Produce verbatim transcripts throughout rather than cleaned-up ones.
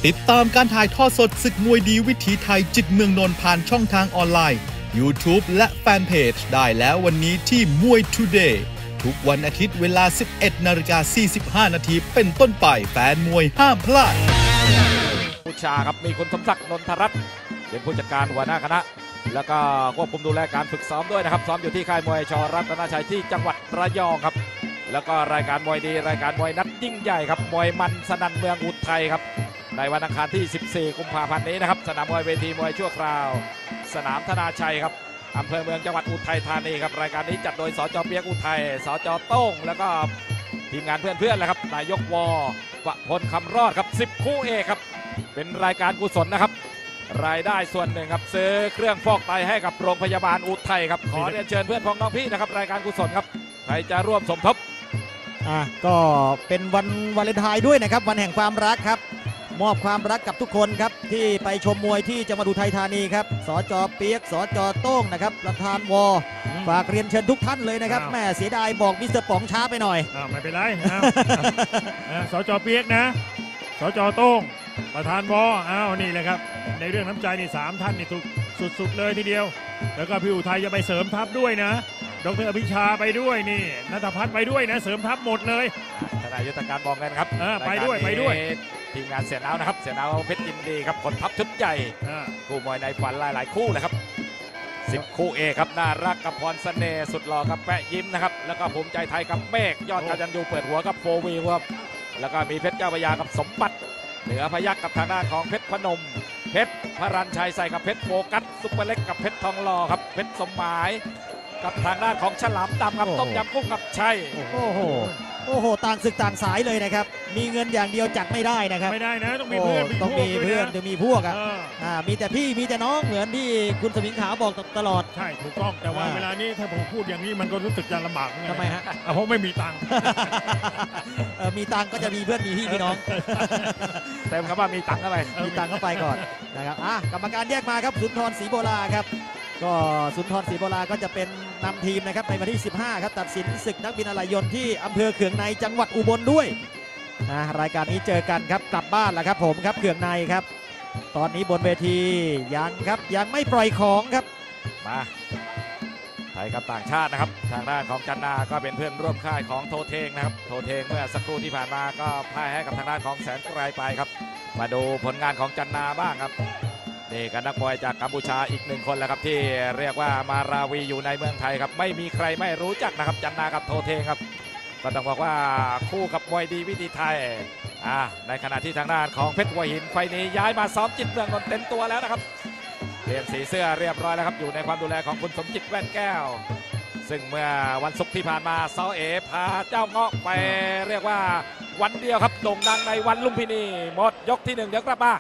ติดตามการถ่ายทอดสดศึกมวยดีวิถีไทยจิตเมืองนนท์ผ่านช่องทางออนไลน์ YouTube และแฟนเพจได้แล้ววันนี้ที่มวย Today ทุกวันอาทิตย์เวลา สิบเอ็ดนาฬิกาสี่สิบห้านาทีเป็นต้นไปแฟนมวยห้ามพลาดผู้ชาครับมีคุณสมศักดิ์นนทรัตน์เป็นผู้จัดการหัวหน้าคณะแล้วก็ควบคุมดูแลการฝึกซ้อมด้วยนะครับซ้อมอยู่ที่ค่ายมวยชรัตนชัยที่จังหวัดระยองครับแล้วก็รายการมวยดีรายการมวยนัดยิ่งใหญ่ครับมวยมันสนั่นเมืองอุทัยครับในวันอังคารที่สิบสี่กุมภาพันธ์นี้นะครับสนามมวยเวทีมวยชั่วคราวสนามธนาชัยครับอำเภอเมืองจังหวัดอุทัยธานีครับรายการนี้จัดโดยสจ.เปียกอุทัยสจ.โต้งแล้วก็ทีมงานเพื่อนๆแหละครับนายกวประพลคำรอดครับสิบคู่เอกครับเป็นรายการกุศลนะครับรายได้ส่วนหนึ่งครับซื้อเครื่องฟอกไตให้กับโรงพยาบาลอุทัยครับขอเรียนเชิญเพื่อนพ้องน้องพี่นะครับรายการกุศลครับใครจะร่วมสมทบอ่ะก็เป็นวันวาเลนไทน์ด้วยนะครับวันแห่งความรักครับมอบความรักกับทุกคนครับที่ไปชมมวยที่จังหวัดอุทัยธานีครับสจ.เปียกสจ.โต้งนะครับประธานวอฝากเรียนเชิญทุกท่านเลยนะครับแม่เสียดายบอกมิสเตอร์ป๋องช้าไปหน่อยไม่เป็นไรสจ.เปียกนะสจ.โต้งประธานวออ้าวนี่แหละครับในเรื่องน้ำใจนี่สามท่านนี่ถูกสุดๆเลยทีเดียวแล้วก็พี่อุทัยจะไปเสริมทัพด้วยนะดร.อภิชาไปด้วยนี่ณัฐพัฒน์ไปด้วยนะเสริมทัพหมดเลยทนายยุทธการบอกกันครับไปด้วยไปด้วยทีมงานเสียนาวนะครับเสียนาวเพชรยินดีครับคนทัพชุดใหญ่คู่มวยในฝันหลายๆคู่เลยครับสิบคู่เอกครับน่ารักกับพรเสน่ห์สุดหล่อกับแปะยิ้มนะครับแล้วก็ภูมิใจไทยกับเมฆยอดกายันยูเปิดหัวกับโฟวีครับแล้วก็มีเพชรเจ้าพระยากับสมบัติเหนือพยัคฆ์กับทางด้านของเพชรพนมเพชรพรัญชัยใส่กับเพชรโฟกัสซุปเปอร์เล็กกับเพชรทองหล่อครับเพชรสมหมายกับทางด้านของฉลามดำกับต้มยำกุ้งกับชัยโอ้โหโอ้โหต่างศึกต่างสายเลยนะครับมีเงินอย่างเดียวจัดไม่ได้นะครับไม่ได้นะต้องมีเพื่อนต้องมีเพื่อนต้องมีพวกอ่ะมีแต่พี่มีแต่น้องเหมือนที่คุณสมิงขาวบอกตลอดใช่ถูกต้องแต่ว่าเวลานี้ถ้าผมพูดอย่างนี้มันก็รู้สึกจะลำบากทำไมฮะเพราะไม่มีตังค์มีตังค์ก็จะมีเพื่อนมีพี่มีน้องเต็มครับว่ามีตังค์เข้าไปมีตังค์เข้าไปก่อนนะครับอ่ะกรรมการแยกมาครับสุนทรศรีโบราครับก็สุนทรศรีโบราก็จะเป็นนำทีมนะครับในวันที่สิบห้าครับตัดสินศึกนักบินอะไหล่ยนต์ที่อำเภอเขืองในจังหวัดอุบลด้วยนะรายการนี้เจอกันครับกลับบ้านแล้วครับผมครับเขืองในครับตอนนี้บนเวทียังครับยังไม่ปล่อยของครับมาไทยกับต่างชาตินะครับทางด้านของจันนาก็เป็นเพื่อนร่วมค่ายของโทเทงนะครับโทเทงเมื่อสักครู่ที่ผ่านมาก็พ่ายให้กับทางด้านของแสนไกรไปครับมาดูผลงานของจันนาบ้างครับนี่กันนักมวยจากกัมพูชาอีกหนึ่งคนแล้วครับที่เรียกว่ามาราวีอยู่ในเมืองไทยครับไม่มีใครไม่รู้จักนะครับจันนากับโทเทงครับก็ต้องบอกว่าคู่กับมวยดีวิถีไทยอ่าในขณะที่ทางด้านของเพชรหัวหินไฟนี้ย้ายมาซ้อมจิตเมืองนนท์เต็มตัวแล้วนะครับเปลี่ยนสีเสื้อเรียบร้อยแล้วครับอยู่ในความดูแลของคุณสมจิตแว่นแก้วซึ่งเมื่อวันศุกร์ที่ผ่านมาเซาเอพาเจ้าเงาะไปเรียกว่าวันเดียวครับโด่งดังในวันลุมพินีหมดยกที่หนึ่งเดี๋ยวกลับมา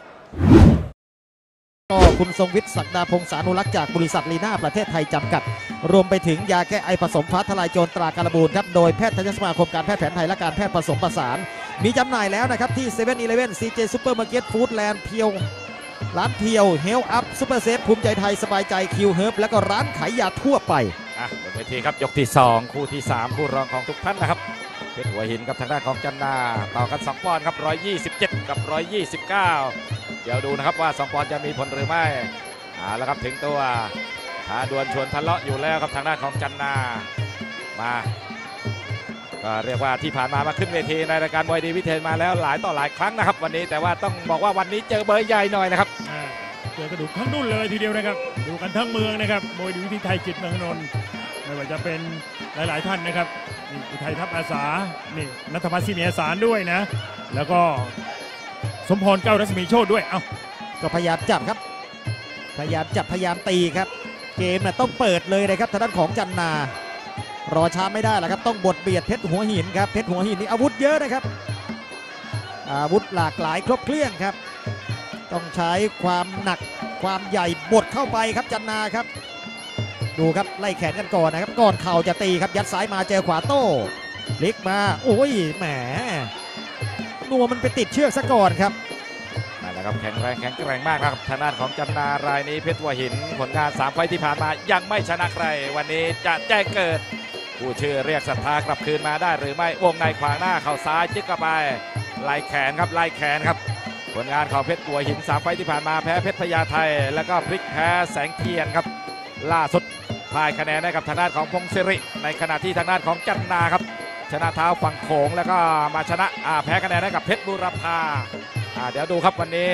ก็คุณทรงวิทย์ศักดาพงษานุรักษ์จากบริษัทลีน่าประเทศไทยจำกัดรวมไปถึงยาแก้ไอผสมฟ้าทลายโจรตราการบูนครับโดยแพทยสมาคมการแพทย์แผนไทยและการแพทย์ผสมผสานมีจำหน่ายแล้วนะครับที่เซเว่นอีเลฟเว่นซีเจซูเปอร์มาร์เก็ตฟู้ดแลนด์เพียวร้านเพียวเฮลอัพซูเปอร์เซฟภูมิใจไทยสบายใจคิวเฮิร์บแล้วก็ร้านขายยาทั่วไปอ่ะบนเวทีครับยกที่สองคู่ที่สามคู่รองของทุกท่านนะครับเพชรหัวหินกับทางด้านของจันนาต่อกันสองปอนด์ครับหนึ่งร้อยยี่สิบเจ็ดกับหนึ่งร้อยยี่สิบเก้าเดี๋ยวดูนะครับว่าสองปอนด์จะมีผลหรือไม่อ่าแล้วครับถึงตัวท้าดวลชวนทะเลาะอยู่แล้วครับทางด้านของจันนามาก็เรียกว่าที่ผ่านมามาขึ้นเวทีในรายการมวยดีวิเทนมาแล้วหลายต่อหลายครั้งนะครับวันนี้แต่ว่าต้องบอกว่าวันนี้เจอเบอร์ใหญ่หน่อยนะครับเจอกระดูกทั้งนุ่นเลยทีเดียวนะครับดูกันทั้งเมืองนะครับมวยดีวิถีไทยจิตเมืองนนท์ไม่ว่าจะเป็นหลายๆท่านนะครับนี่อุทัยทัพอาสานี่ณัฐพัฒน์ศรีเมียสารด้วยนะแล้วก็สมพรเก้ารัศมีโชติด้วยเอ้าก็พยายามจับครับพยายามจับพยายามตีครับเกมน่ะต้องเปิดเลยนะครับทางด้านของจันนารอช้าไม่ได้แล้วครับต้องบดเบียดเพชรหัวหินครับเพชรหัวหินนี่อาวุธเยอะนะครับอาวุธหลากหลายครบเครื่องครับต้องใช้ความหนักความใหญ่บดเข้าไปครับจันนาครับดูครับไล่แขนกันก่อนนะครับก่อนเข่าจะตีครับยัดซ้ายมาเจอขวาโต้พลิกมาโอ้ยแหมนัวมันไปติดเชือกซะก่อนครับนั่นแหละครับแข็งแรงแข็งแกร่งมากครับทางด้านของจันนารายนี้เพชรหัวหินผลงานสามไฟที่ผ่านมายังไม่ชนะใครวันนี้จะแจ้งเกิดผู้ชื่อเรียกศรัทธากลับคืนมาได้หรือไม่วงในขวางหน้าเข่าซ้ายจึ๊กเข้าไปไล่แขนครับไล่แขนครับผลงานของเพชรบัวหินสามไฟต์ที่ผ่านมาแพ้เพชรพญาไทแล้วก็พลิกแพ้แสงเทียนครับล่าสุดพ่ายคะแนนให้กับทางด้านของพงศิริในขณะที่ทางด้านของจันนาครับชนะเท้าฝั่งโขงแล้วก็มาชนะแพ้คะแนนให้กับเพชรบุรพาเดี๋ยวดูครับวันนี้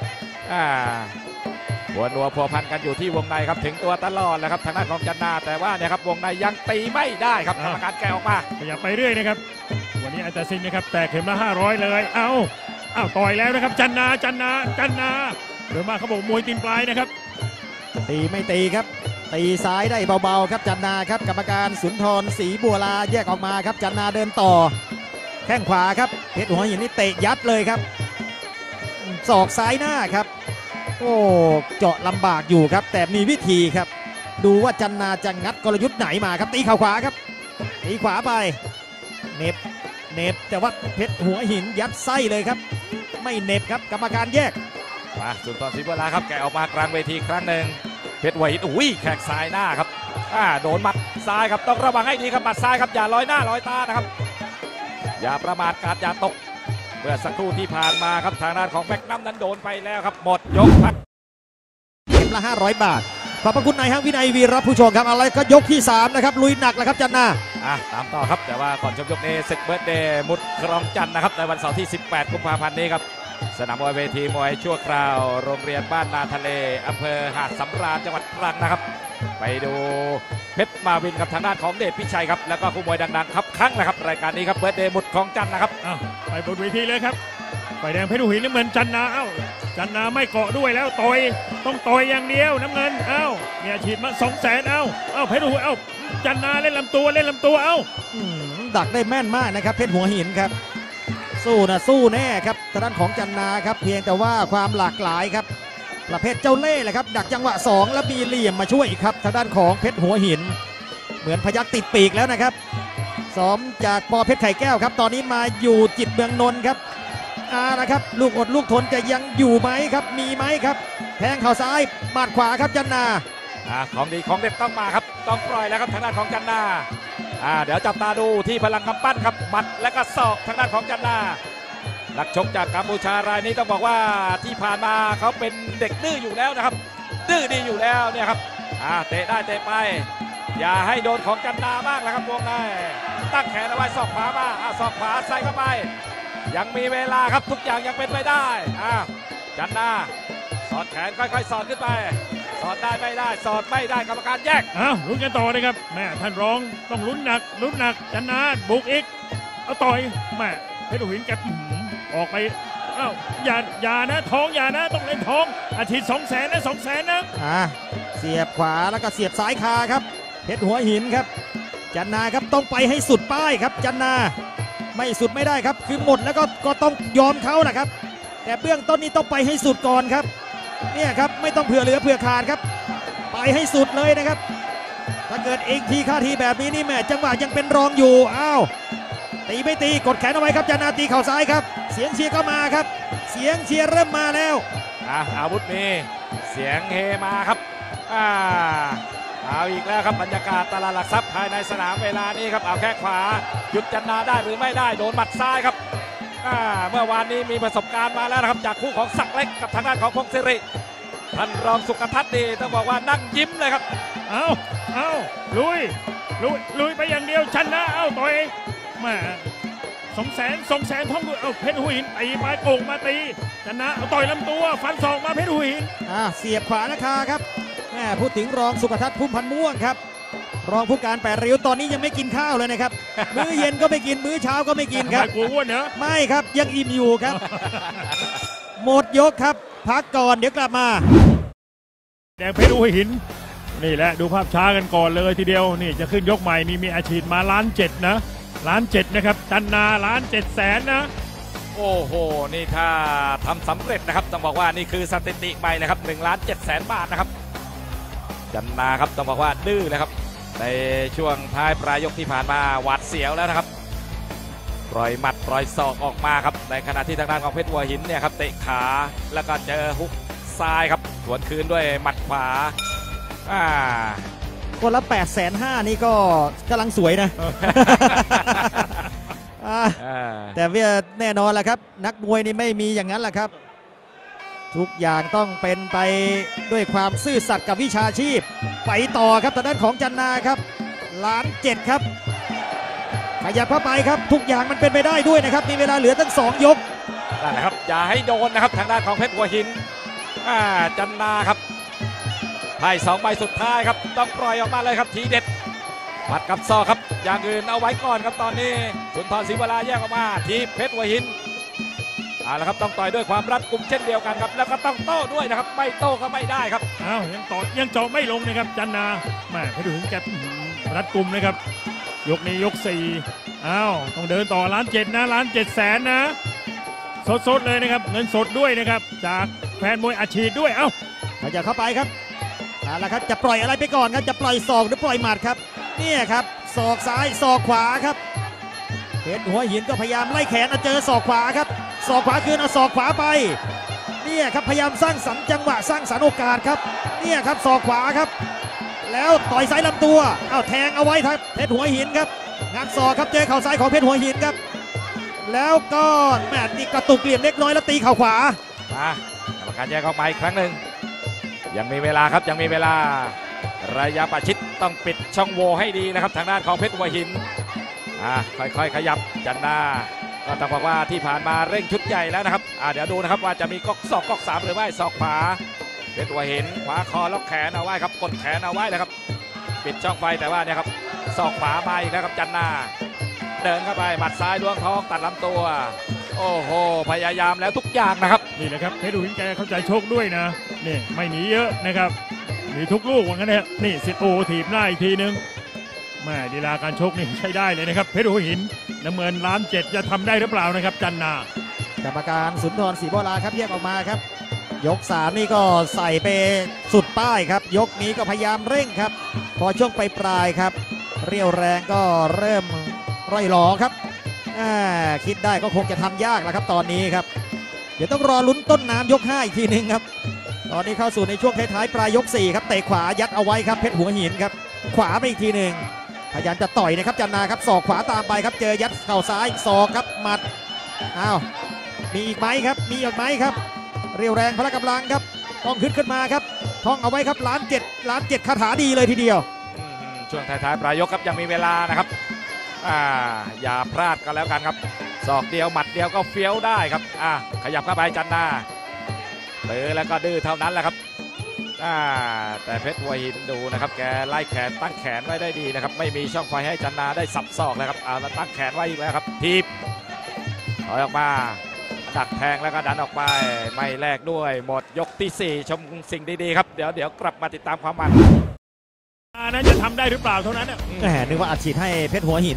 หัวนัวพัวพันกันอยู่ที่วงในครับถึงตัวตลอดแล้วครับทางด้านของจันนาแต่ว่าเนี่ยครับวงในยังตีไม่ได้ครับกรรมการแกออกมาขยับไปเรื่อยนะครับวันนี้อันตรสินนะครับแตกเข็มละห้าร้อยเลยเอาเอาต่อยแล้วนะครับจันนาจันนาจันนาเดี๋ยวมาเขาบอกมวยตีนปลายนะครับตีไม่ตีครับตีซ้ายได้เบาๆครับจันนาครับกรรมการสุนทรศรีบัวลาแยกออกมาครับจันนาเดินต่อแข้งขวาครับเพชรหัวหินนี่เตะยัดเลยครับศอกซ้ายหน้าครับโอ้เจาะลำบากอยู่ครับแต่มีวิธีครับดูว่าจันนาจะงัดกลยุทธ์ไหนมาครับตีเข่าขวาครับตีขวาไปเน็บเน็บแต่ว่าเพชรหัวหินยัดไส้เลยครับไม่เน็บครับกรรมการแยกมาสุนทรศรีบัวลาครับแกออกมากลางเวทีครั้งหนึ่งเพชรหัวหินอุ้ยแขกซ้ายหน้าครับอ่าโดนหมัดซ้ายครับต้องระวังให้ดีครับหมัดซ้ายครับอย่าลอยหน้าลอยตานะครับอย่าประมาทกาดอย่าตกเมื่อสักครู่ที่ผ่านมาครับทางด้านของแม็กนัมนั้นโดนไปแล้วครับหมดยกครับเข็มละห้าร้อยบาทขอบพระคุณนายห้างวินัยวีรผู้ชมครับอะไรก็ยกที่สามนะครับลุยหนักแล้วครับจันนาอ่ะตามต่อครับแต่ว่าก่อนชมยกนี้ศึกเบิร์ดเดย์มุดครองจันนะครับในวันเสาร์ที่สิบแปดกุมภาพันธ์นี้ครับสนามมวยเวทีมวยชั่วคราวโรงเรียนบ้านนาทะเลอำเภอหาดสำราญจังหวัดตรังนะครับไปดูเพชรมาวินกับทางด้านของเดชพิชัยครับแล้วก็คู่มวยดังๆครับครั้งนะครับรายการนี้ครับเบิร์ดเดย์มุดครองจันนะครับไปบนเวทีเลยครับไฟแดงเพชรหัวหินน้ำเงินจันนาเอ้าจันนาไม่เกาะด้วยแล้วต่อยต้องต่อยอย่างเดียวน้ำเงินเอ้าเนี่ยฉีดมาสองแสนเอ้าเอ้าเพชรหัวเอ้าจันนาเล่นลำตัวเล่นลำตัวเอ้าดักได้แม่นมากนะครับเพชรหัวหินครับสู้นะสู้แน่ครับทางด้านของจันนาครับเพียงแต่ว่าความหลากหลายครับประเภทเจ้าเล่ห์แหละครับดักจังหวะสองแล้วมีเหลี่ยมมาช่วยอีกครับทางด้านของเพชรหัวหินเหมือนพยัคฆ์ติดปีกแล้วนะครับซ้อมจากปอเพชรไข่แก้วครับตอนนี้มาอยู่จิตเมืองนนท์ครับอานะครับลูกอดลูกทนจะยังอยู่ไหมครับมีไหมครับแทงเข่าซ้ายบาดขวาครับจันนาอ่าของดีของเด็ดต้องมาครับต้องปล่อยแล้วครับทางด้านของจันนาอ่าเดี๋ยวจับตาดูที่พลังกำปั้นครับหมัดและก็ศอกทางด้านของจันนานักชกจากกัมพูชารายนี้ต้องบอกว่าที่ผ่านมาเขาเป็นเด็กดื้ออยู่แล้วนะครับดื้อดีอยู่แล้วเนี่ยครับอ่าเตะได้เตะไปอย่าให้โดนของจันนาบ้างนะครับวงในตั้งแขนเอาไว้ศอกขวามาอ่าศอกขวาใส่เข้าไปยังมีเวลาครับทุกอย่างยังเป็นไปได้อ่าจันนาสอดแขนค่อยๆสอดขึ้นไปสอดได้ไม่ได้สอดไม่ได้กรรมการแยกอ้าวลุ้นกันต่อเลยครับแม่ท่านร้องต้องลุ้นหนักลุ้นหนักจันนาบุกอีกเอาต่อยแม่เพชรหัวหินแกออกไปอ้าวอย่าอย่านะท้องอย่านะต้องเล่นท้องอาทิตย์สองแสนนะสองแสนนะอ่าเสียบขวาแล้วก็เสียบซ้ายคาครับเพชรหัวหินครับจันนาครับต้องไปให้สุดป้ายครับจันนาไม่สุดไม่ได้ครับคือหมดแล้วก็ก็ต้องยอมเขาแหละครับแต่เบื้องต้นนี้ต้องไปให้สุดก่อนครับเนี่ยครับไม่ต้องเผื่อเหลือเผื่อขาดครับไปให้สุดเลยนะครับถ้าเกิดเองทีค่าทีแบบนี้นี่แม่จังหวะยังเป็นรองอยู่อ้าวตีไม่ตีกดแขนเอาไว้ครับจันนาตีเข่าซ้ายครับเสียงเชียร์ก็มาครับเสียงเชียร์เริ่มมาแล้วอ่าอาวุธมีเสียงเฮมาครับอ่าเอาอีกแล้วครับบรรยากาศตลาดหลักทรัพย์ภายในสนามเวลานี้ครับเอาแข้งขวาหยุดจันนาได้หรือไม่ได้โดนหมัดซ้ายครับเมื่อวานนี้มีประสบการณ์มาแล้วนะครับจากคู่ของศักดิ์เล็กกับทางด้านของพงศิริท่านรองสุขทัศน์ดีต้องบอกว่านั่งยิ้มเลยครับเอาเอาลุยลุยลุยไปอย่างเดียวชนะเอาต่อยแม่สองแสนสองแสนท้องด้วยเอาเพชรหัวหินตีมาโก่งมาตีชนะเอาต่อยลำตัวฟันศอกมาเพชรหัวหินอ่าเสียบขวานะคะครับแม่พูดถึงรองสุขทัศน์พุ่มพันธ์ม่วงครับรองผู้การแปดริ้วตอนนี้ยังไม่กินข้าวเลยนะครับมื้อเย็นก็ไม่กินมื้อเช้าก็ไม่กินครับไม่กลัวอ้วนเนอะไม่ครับยังอิ่มอยู่ครับหมดยกครับพักก่อนเดี๋ยวกลับมาแดงเพชรหัวหินนี่แหละดูภาพช้ากันก่อนเลยทีเดียวนี่จะขึ้นยกใหม่นี่มีอาชีพมาล้านเจ็ดนะล้านเจ็ดนะครับจันนาล้านเจ็ดแสนนะโอ้โหนี่ถ้าทำสำเร็จนะครับต้องบอกว่านี่คือสถิติใหม่เลยครับหนึ่งล้านเจ็ดแสนบาทนะครับจันนาครับต้องบอกว่าดื้อเลยครับในช่วงท้ายปลายยกที่ผ่านมาหวาดเสียวแล้วนะครับปล่อยหมัดปล่อยศอกออกมาครับในขณะที่ทางด้านของเพชรหัวหินเนี่ยครับเตะขาแล้วก็เจอฮุกซ้ายครับสวนคืนด้วยหมัดขวาอ่าคนละแปดแสนห้านี่ก็กำลังสวยนะ แต่ว่าแน่นอนแหละครับนักมวยนี่ไม่มีอย่างนั้นแหละครับทุกอย่างต้องเป็นไปด้วยความซื่อสัตย์กับวิชาชีพไปต่อครับทางด้านของจันนาครับล้านเจ็ดครับขยับเข้าไปครับทุกอย่างมันเป็นไปได้ด้วยนะครับมีเวลาเหลือตั้งสองยกนั่นแหละครับอย่าให้โดนนะครับทางด้านของเพชรหัวหินจันนาครับไพ่สองใบสุดท้ายครับต้องปล่อยออกมาเลยครับทีเด็ดปัดกับซอกครับอย่างอื่นเอาไว้ก่อนครับตอนนี้สุนทรศรีวราแยกออกมาทีเพชรหัวหินเอาละครับต้องต่อยด้วยความรัดกุมเช่นเดียวกันครับแล้วก็ต้องโต้ด้วยนะครับไม่โต้ก็ไม่ได้ครับอ้าวยังต่อยังเจาะไม่ลงนะครับจันนาแม่เพชรหัวหินแกรัดกุมนะครับยกนี้ยกสี่อ้าวต้องเดินต่อล้านเจ็ดนะล้านเจ็ดแสนนะสดๆเลยนะครับเงินสดด้วยนะครับจากแฟนมวยอัดฉีดด้วยเอ้าขยับเข้าไปครับเอาละครับจะปล่อยอะไรไปก่อนครับจะปล่อยศอกหรือปล่อยหมัดครับเนี่ยครับศอกซ้ายศอกขวาครับเพชรหัวหินก็พยายามไล่แขนเอาเจอศอกขวาครับศอกขวาคืนเอาศอกขวาไปเนี่ยครับพยายามสร้างสรรค์จังหวะสร้างสรรค์โอกาสครับเนี่ยครับศอกขวาครับแล้วต่อยซ้ายลำตัวเอาแทงเอาไว้ครับเพชรหัวหินครับงัดศอกครับเจอเข่าซ้ายของเพชรหัวหินครับแล้วก็แม่ตีกระตุกเหลี่ยมเล็กน้อยแล้วตีเข่าขวามากรรมการแยกออกมาอีกครั้งหนึ่งยังมีเวลาครับยังมีเวลาระยะประชิดต้องปิดช่องโหว่ให้ดีนะครับทางด้านของเพชรหัวหินอ่าค่อยๆขยับจันนาก็ต้องบอกว่าที่ผ่านมาเร่งชุดใหญ่แล้วนะครับอ่าเดี๋ยวดูนะครับว่าจะมีก๊อกศอกก๊อกสามหรือไม่ศอกขวาเพชรหัวหินขวาคอล็อกแขนเอาไว้ครับกดแขนเอาไว้นะครับปิดช่องไฟแต่ว่าเนี่ยครับศอกขวามาอีกแล้วครับจันนาเดินเข้าไปหมัดซ้ายล้วงท้องตัดลำตัวโอ้โหพยายามแล้วทุกอย่างนะครับนี่แหละครับเพชรหัวหินแกเข้าใจโชคด้วยนะนี่ไม่หนีเยอะนะครับหนีทุกลูกว่างั้นเนี่ยนี่สิโอถีบหน้าอีกทีนึงแม่ดีลาการชกนี่ใช้ได้เลยนะครับเพชรหัวหินน้ำเงินล้านเจ็ดจะทำได้หรือเปล่านะครับจันนากรรมการสุนทรศรีวราครับแยกออกมาครับยกสามนี่ก็ใส่ไปสุดป้ายครับยกนี้ก็พยายามเร่งครับพอช่วงปลายปลายครับเรี่ยวแรงก็เริ่มร่อยหลอครับคิดได้ก็คงจะทำยากแล้วครับตอนนี้ครับเดี๋ยวต้องรอลุ้นต้นน้ำยกห้าอีกทีหนึ่งครับตอนนี้เข้าสู่ในช่วงท้ายๆปลายยกสี่ครับเตะขวายัดเอาไว้ครับเพชรหัวหินครับขวาไปอีกทีหนึ่งพยายามจะต่อยนะครับจันนาครับศอกขวาตามไปครับเจอยัดเข่าซ้ายศอกครับหมัดอ้าวมีอีกไหมครับมีอีกไหมครับเรียวแรงพละกำลังครับต้องขึ้นขึ้นมาครับท่องเอาไว้ครับล้านเจ็ดล้านเจ็ดคาถาดีเลยทีเดียวช่วงท้ายๆปลายยกครับยังมีเวลานะครับอ่าอย่าพลาดกันแล้วกันครับศอกเดียวหมัดเดียวก็เฟี้ยวได้ครับอ่าขยับเข้าไปจันนาเตะแล้วก็ดื้อเท่านั้นแหละครับอ่าแต่เพชรหัวหินดูนะครับแกไล่แขนตั้งแขนไว้ได้ดีนะครับไม่มีช่องไฟให้จันนาได้สับศอกเลยครับเอาแล้วตั้งแขนไว้อีกแล้วครับทีบถอยออกมาดักแทงแล้วก็ดันออกไปไม่แลกด้วยหมดยกที่สี่ชมสิ่งดีๆครับเดี๋ยวเดี๋ยวกลับมาติดตามความมันนั้นจะทำได้หรือเปล่าเท่านั้นเนี่ยแหมนึกว่าอัดฉีดให้เพชรหัวหิน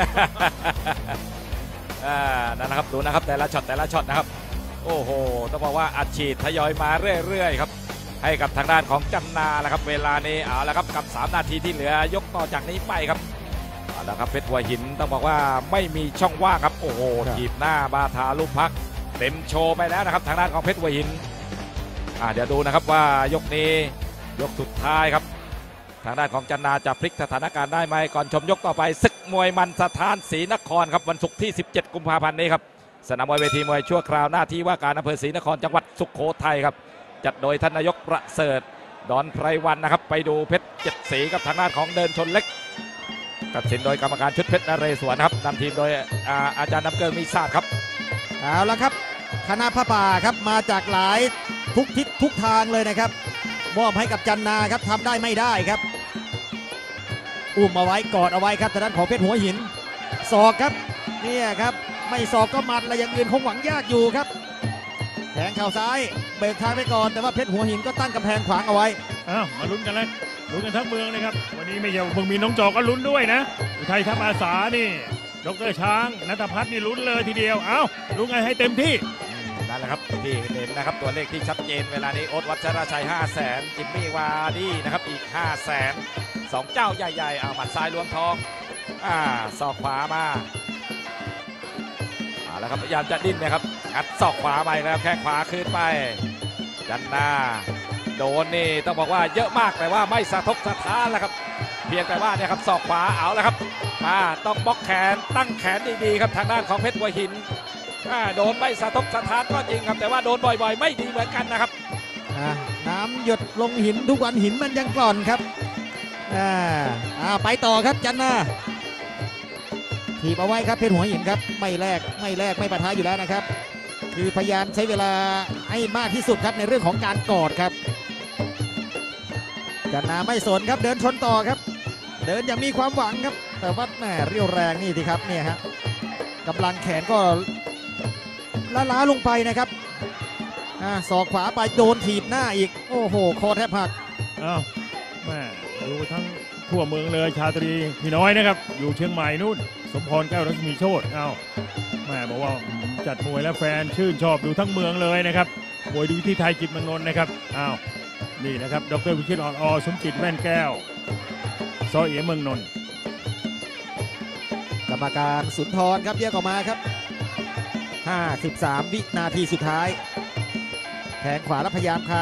อ่านั่นนะครับดูนะครับแต่ละช็อตแต่ละช็อตนะครับโอ้โหต้องบอกว่าอัดฉีดทยอยมาเรื่อยๆครับให้กับทางด้านของจันนาแหละครับเวลานี้เอาละครับกับสามนาทีที่เหลือยกต่อจากนี้ไปครับเอาละครับเพชรหัวหินต้องบอกว่าไม่มีช่องว่างครับโอ้โหถีบหน้าบาทาลูกพักเต็มโชว์ไปแล้วนะครับทางด้านของเพชรหัวหินอ่าเดี๋ยวดูนะครับว่ายกนี้ยกสุดท้ายครับทางด้านของจันนาจะพลิกสถานการณ์ได้ไหมก่อนชมยกต่อไปศึกมวยมันสถานศรีนครครับวันศุกร์ที่สิบเจ็ดกุมภาพันธ์นี้ครับสนามมวยเวทีมวยชั่วคราวหน้าที่ว่าการอำเภอศรีนครจังหวัดสุโขทัยครับจัดโดยท่านนายกประเสริฐดอนไพรวันนะครับไปดูเพชรเจ็ดสีกับทางด้านของเดินชนเล็กตัดสินโดยกรรมการชุดเพชรนเรศวรครับนำทีมโดย อา, อาจารย์น้ำเกินมีศาสตร์ครับเอาละครับคณะพระป่าครับมาจากหลายทุกทิศทุกทางเลยนะครับมอบให้กับจันนาครับทำได้ไม่ได้ครับอุ้มเอาไว้กอดเอาไว้ครับทางด้านของเพชรหัวหินศอกครับเนี่ยครับไม่ศอกก็หมัดอะไรอย่างอื่นคงหวังยากอยู่ครับแทงเข่าซ้ายเบิกทางไปก่อนแต่ว่าเพชรหัวหินก็ตั้งกำแพงขวางเอาไว้อ้าวมาลุ้นกันแล้วลุ้นกันทั้งเมืองเลยครับวันนี้ไม่ใช่เมืองมีน้องจอกก็ลุ้นด้วยนะอุทัยทัพอาสานี่ดร.ช้างณัฐพัฒน์นี่ลุ้นเลยทีเดียวเอ้าลุ้นกันให้เต็มที่นั่นแหละครับที่เห็นนะครับตัวเลขที่ชัดเจนเวลานี้โอ๊ตวัชรชัยห้าแสนจิมมี่วาดี้นะครับอีกห้าแสนสองเจ้าใหญ่ๆเอาหมัดซ้ายล้วงทองอ่าศอกขวามาเอาแล้วครับพยายามจะดิ้นนะครับงัดศอกขวาไปแล้วแข้งขวาขึ้นไปจันนาโดนนี่ต้องบอกว่าเยอะมากแต่ว่าไม่สะทกสะท้านแล้วครับเพียงแต่ว่าเนี่ยครับศอกขวาเอาแล้วครับมาต้องบล็อกแขนตั้งแขนดีๆครับทางด้านของเพชรหัวหินโดนไม่สะทกสะท้านก็จริงครับแต่ว่าโดนบ่อยๆไม่ดีเหมือนกันนะครับน้ำหยดลงหินทุกวันหินมันยังกร่อนครับอ่าไปต่อครับจันนาถีบเอาไว้ครับเพชรหัวหินครับไม่แลกไม่แลกไม่ปะทะอยู่แล้วนะครับคือพยายามใช้เวลาให้มากที่สุดครับในเรื่องของการกอดครับจันนาไม่สนครับเดินชนต่อครับเดินอย่างมีความหวังครับแต่ว่าแหมเรี่ยวแรงนี่สิครับเนี่ยฮะกำลังแขนก็ล้าๆลงไปนะครับศอกขวาไปโดนถีบหน้าอีกโอ้โหคอแทบหักอ้าวแม่ดูทั้งทั่วเมืองเลยชาตรีพี่น้อยนะครับอยู่เชียงใหม่นู่นสมพรแก้วรัศมีโชติอ้าวแม่บอกว่าจัดมวยและแฟนชื่นชอบดูทั้งเมืองเลยนะครับมวยดูที่ไทยจิตเมืองนนท์นะครับอ้าวนี่นะครับดร.วิชิตอ่อนอสมจิตแว่นแก้วซอเอ๋เมืองนนท์กรรมการสุนทรครับแยกออกมาครับห้าสิบสามวินาทีสุดท้ายแทงขวาแล้วพยายามคา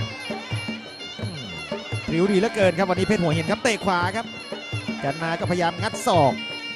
ผิวดีเหลือเกินครับวันนี้เพชรหัวหินครับเตะขวาครับจันนาก็พยายามงัดศอก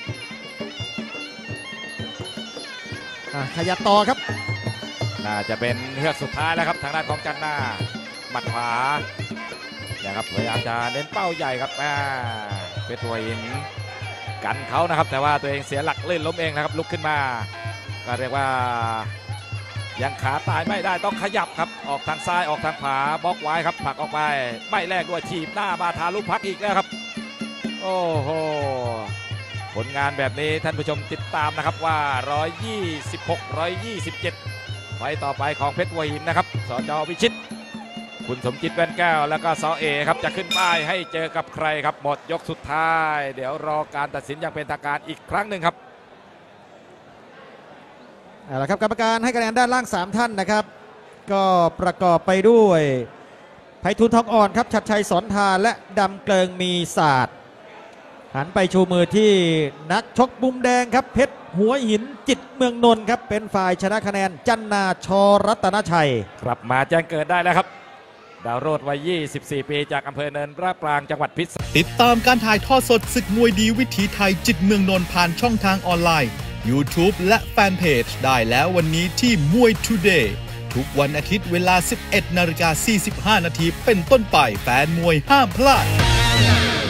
ขยับต่อครับน่าจะเป็นเฮือกสุดท้ายแล้วครับทางด้านของจันนาหมัดขวานะครับพยายามจะเน้นเป้าใหญ่ครับเพชรหัวหินกันเขานะครับแต่ว่าตัวเองเสียหลักลื่นล้มเองนะครับลุกขึ้นมาก็เรียกว่ายังขาตายไม่ได้ต้องขยับครับออกทางซ้ายออกทางขวาบล็อกไว้ครับผลักออกไปไม่แลกด้วยถีบหน้ามาทาลูกพักอีกแล้วครับโอ้โหผลงานแบบนี้ท่านผู้ชมติดตามนะครับว่าหนึ่งร้อยยี่สิบหก หนึ่งร้อยยี่สิบเจ็ดไฟต่อไปของเพชรหัวหินนะครับสจ.วิชิตคุณสมจิตแว่นแก้วแล้วก็สอเอครับจะขึ้นป้ายให้เจอกับใครครับหมดยกสุดท้ายเดี๋ยวรอการตัดสินอย่างเป็นทางการอีกครั้งหนึ่งครับเอาละครับกรรมการให้คะแนนด้านล่างสามท่านนะครับก็ประกอบไปด้วยไพฑูรย์ทองอ่อนครับชัดชัยสอนทาและดำเกลิงมีศาสตร์หันไปชูมือที่นักชกมุมแดงครับเพชรหัวหินจิตเมืองนนท์ครับเป็นฝ่ายชนะคะแนนจันนาชรัตนชัยกลับมาแจ้งเกิดได้แล้วครับดาวโรดวัยยี่สิบสี่ปีจากอำเภอเนินพระปรางจังหวัดพิษณุโลกติดตามการถ่ายทอดสดศึกมวยดีวิถีไทยจิตเมืองนนท์ผ่านช่องทางออนไลน์ YouTube และแฟนเพจได้แล้ววันนี้ที่มวย Today ทุกวันอาทิตย์เวลา สิบเอ็ดนาฬิกาสี่สิบห้านาทีเป็นต้นไปแฟนมวยห้ามพลาด